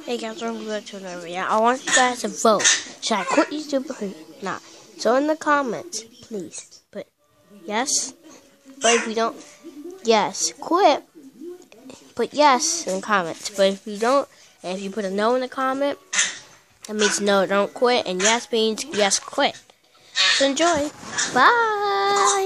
Hey guys, welcome back to another video. I want you guys to vote. Should I quit YouTube or not? So in the comments, please put yes. But if you don't, yes, quit. Put yes in the comments. But if you don't, and if you put a no in the comment, that means no, don't quit. And yes means yes, quit. So enjoy. Bye.